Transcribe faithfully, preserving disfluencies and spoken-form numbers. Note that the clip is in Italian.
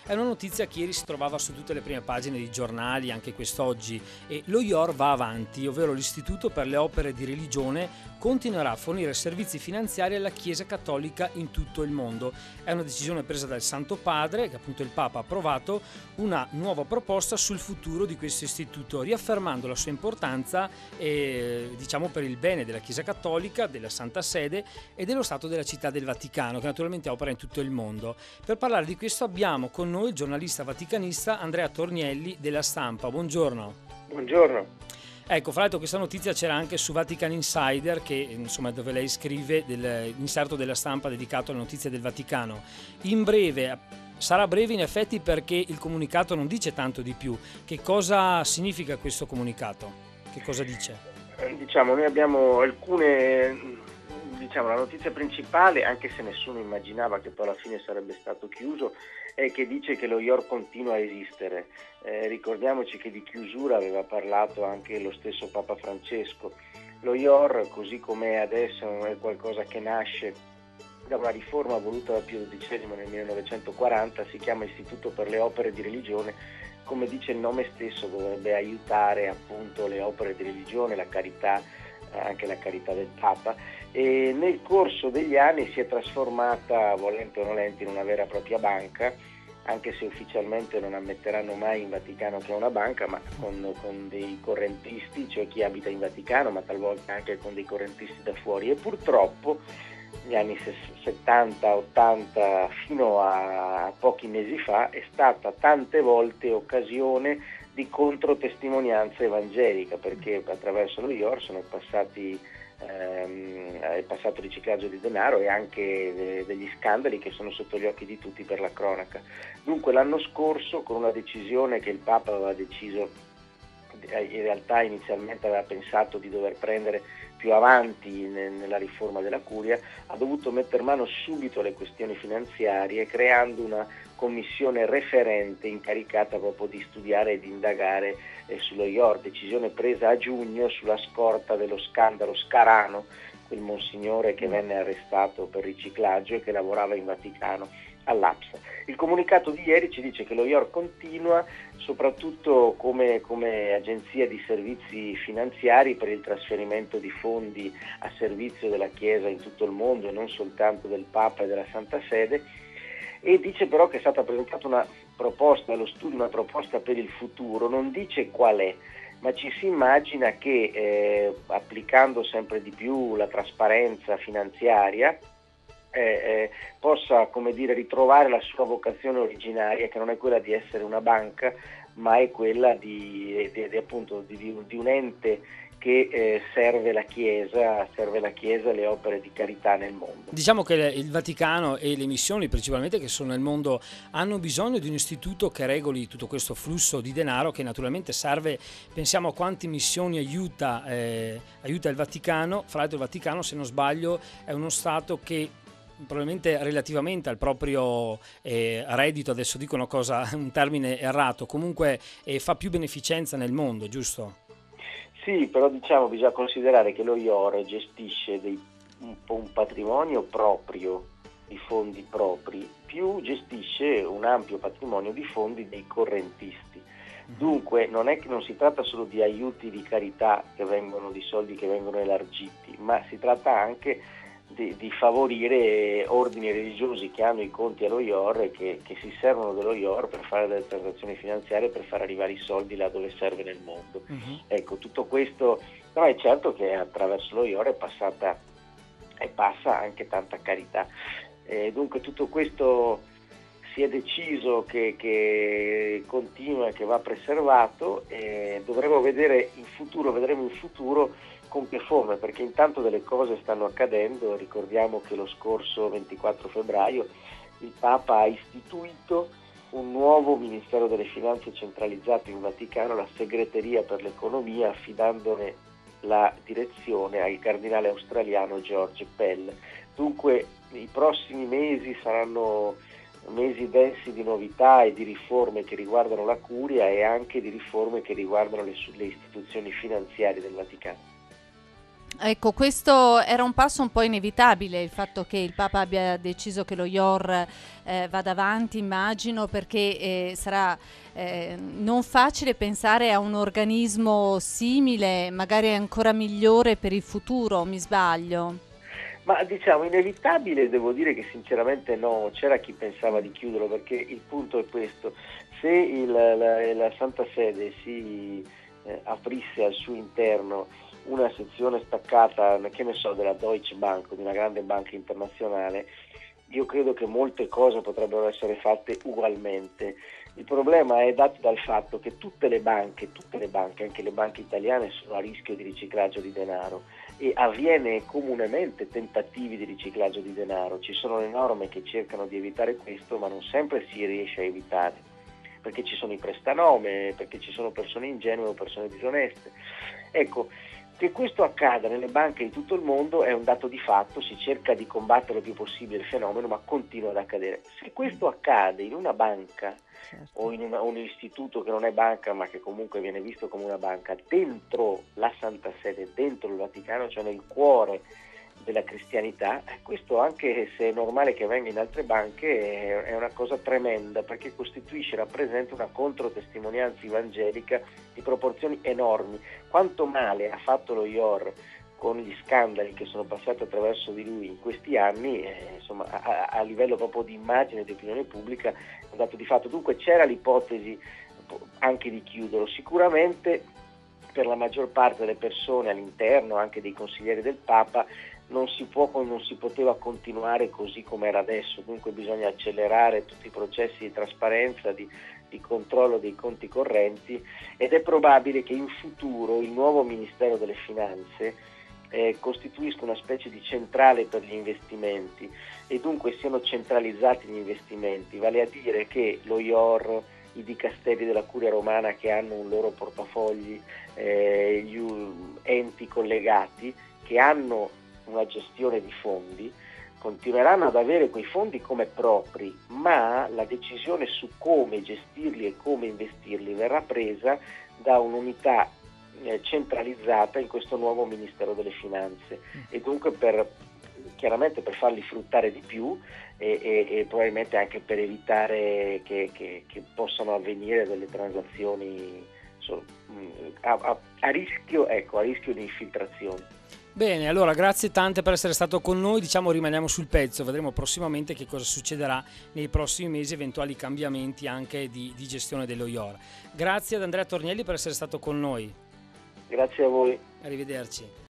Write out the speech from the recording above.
È una notizia che ieri si trovava su tutte le prime pagine dei giornali, anche quest'oggi, e lo I O R va avanti, ovvero l'Istituto per le opere di religione continuerà a fornire servizi finanziari alla Chiesa Cattolica in tutto il mondo. È una decisione presa dal Santo Padre, che appunto il Papa ha approvato una nuova proposta sul futuro di questo istituto, riaffermando la sua importanza eh, diciamo per il bene della Chiesa Cattolica, della Santa Sede e dello Stato della Città del Vaticano, che naturalmente opera in tutto il mondo. Per parlare di questo abbiamo con noi il giornalista vaticanista Andrea Tornielli della Stampa. Buongiorno. Buongiorno. Ecco, fra l'altro questa notizia c'era anche su Vatican Insider, che insomma dove lei scrive dell'inserto della Stampa dedicato alle notizie del Vaticano. In breve, sarà breve in effetti perché il comunicato non dice tanto di più. Che cosa significa questo comunicato? Che cosa dice? Diciamo, noi abbiamo alcune, diciamo, la notizia principale, anche se nessuno immaginava che poi alla fine sarebbe stato chiuso, è che dice che lo I O R continua a esistere. Eh, ricordiamoci che di chiusura aveva parlato anche lo stesso Papa Francesco. Lo I O R, così come adesso, è qualcosa che nasce da una riforma voluta da Pio dodicesimo nel millenovecentoquaranta, si chiama Istituto per le opere di religione. Come dice il nome stesso, dovrebbe aiutare appunto le opere di religione, la carità, anche la carità del Papa, e nel corso degli anni si è trasformata, volente o nolente, in una vera e propria banca, anche se ufficialmente non ammetteranno mai in Vaticano che è una banca, ma con, con dei correntisti, cioè chi abita in Vaticano, ma talvolta anche con dei correntisti da fuori. E purtroppo negli anni settanta ottanta fino a pochi mesi fa è stata tante volte occasione di controtestimonianza evangelica, perché attraverso lo I O R sono passati ehm, è passato riciclaggio di denaro e anche de- degli scandali che sono sotto gli occhi di tutti per la cronaca. Dunque l'anno scorso, con una decisione che il Papa aveva deciso, in realtà inizialmente aveva pensato di dover prendere più avanti nella riforma della Curia, ha dovuto mettere mano subito alle questioni finanziarie, creando una commissione referente incaricata proprio di studiare e di indagare eh, sullo I O R, decisione presa a giugno sulla scorta dello scandalo Scarano, quel monsignore che venne arrestato per riciclaggio e che lavorava in Vaticano all'A P S A. Il comunicato di ieri ci dice che lo I O R continua soprattutto come, come agenzia di servizi finanziari per il trasferimento di fondi a servizio della Chiesa in tutto il mondo e non soltanto del Papa e della Santa Sede, e dice però che è stata presentata una proposta allo studio, una proposta per il futuro, non dice qual è, ma ci si immagina che eh, applicando sempre di più la trasparenza finanziaria eh, eh, possa, come dire, ritrovare la sua vocazione originaria, che non è quella di essere una banca, ma è quella di, di, di, appunto, di, di un ente che eh, serve la Chiesa, serve la Chiesa e le opere di carità nel mondo. Diciamo che il Vaticano e le missioni principalmente che sono nel mondo hanno bisogno di un istituto che regoli tutto questo flusso di denaro, che naturalmente serve. Pensiamo a quante missioni aiuta, eh, aiuta il Vaticano. Fra l'altro il Vaticano, se non sbaglio, è uno Stato che probabilmente relativamente al proprio eh, reddito, adesso dico una cosa, un termine errato, comunque eh, fa più beneficenza nel mondo, giusto? Sì, però diciamo bisogna considerare che lo I O R gestisce dei, un, un patrimonio proprio di fondi propri, più gestisce un ampio patrimonio di fondi dei correntisti. Dunque non è che non si tratta solo di aiuti di carità che vengono, di soldi che vengono elargiti, ma si tratta anche di, di favorire ordini religiosi che hanno i conti allo I O R e che, che si servono dello I O R per fare delle transazioni finanziarie, per far arrivare i soldi là dove serve nel mondo. Uh-huh. Ecco, tutto questo, però è certo che attraverso lo I O R è passata e passa anche tanta carità. E dunque tutto questo si è deciso che, che continua e che va preservato, e dovremo vedere in futuro, vedremo in futuro con che forma, perché intanto delle cose stanno accadendo. Ricordiamo che lo scorso ventiquattro febbraio il Papa ha istituito un nuovo Ministero delle Finanze centralizzato in Vaticano, la Segreteria per l'Economia, affidandone la direzione al cardinale australiano George Pell. Dunque i prossimi mesi saranno mesi densi di novità e di riforme che riguardano la Curia e anche di riforme che riguardano le, le istituzioni finanziarie del Vaticano. Ecco, questo era un passo un po' inevitabile, il fatto che il Papa abbia deciso che lo I O R eh, vada avanti, immagino, perché eh, sarà eh, non facile pensare a un organismo simile, magari ancora migliore per il futuro, mi sbaglio? Ma diciamo inevitabile, devo dire che sinceramente no, c'era chi pensava Mm. di chiuderlo, perché il punto è questo: se il- la, la Santa Sede si eh, aprisse al suo interno una sezione staccata, che ne so, della Deutsche Bank, di una grande banca internazionale, io credo che molte cose potrebbero essere fatte ugualmente. Il problema è dato dal fatto che tutte le banche, tutte le banche, anche le banche italiane, sono a rischio di riciclaggio di denaro e avviene comunemente tentativi di riciclaggio di denaro. Ci sono le norme che cercano di evitare questo, ma non sempre si riesce a evitare, perché ci sono i prestanome, perché ci sono persone ingenue o persone disoneste. Ecco, che questo accada nelle banche di tutto il mondo è un dato di fatto, si cerca di combattere il più possibile il fenomeno, ma continua ad accadere. Se questo accade in una banca Certo. o in una, un istituto che non è banca ma che comunque viene visto come una banca, dentro la Santa Sede, dentro il Vaticano, cioè nel cuore della cristianità, questo, anche se è normale che avvenga in altre banche, è una cosa tremenda, perché costituisce, rappresenta una controtestimonianza evangelica di proporzioni enormi. Quanto male ha fatto lo I O R con gli scandali che sono passati attraverso di lui in questi anni, eh, insomma, a, a livello proprio di immagine e di opinione pubblica, è un dato di fatto. Dunque c'era l'ipotesi anche di chiuderlo. Sicuramente per la maggior parte delle persone all'interno, anche dei consiglieri del Papa, non si può, non si poteva continuare così come era adesso, dunque bisogna accelerare tutti i processi di trasparenza, di, di controllo dei conti correnti, ed è probabile che in futuro il nuovo Ministero delle Finanze eh, costituisca una specie di centrale per gli investimenti e dunque siano centralizzati gli investimenti, vale a dire che lo I O R, i dicasteri della Curia Romana che hanno un loro portafogli, eh, gli enti collegati che hanno una gestione di fondi, continueranno ad avere quei fondi come propri, ma la decisione su come gestirli e come investirli verrà presa da un'unità eh, centralizzata in questo nuovo Ministero delle Finanze, e dunque per, chiaramente per farli fruttare di più e, e, e probabilmente anche per evitare che, che, che possano avvenire delle transazioni so, a, a, a rischio, ecco, a rischio di infiltrazione. Bene, allora grazie tante per essere stato con noi, diciamo rimaniamo sul pezzo, vedremo prossimamente che cosa succederà nei prossimi mesi, eventuali cambiamenti anche di, di gestione dello I O R. Grazie ad Andrea Tornielli per essere stato con noi. Grazie a voi. Arrivederci.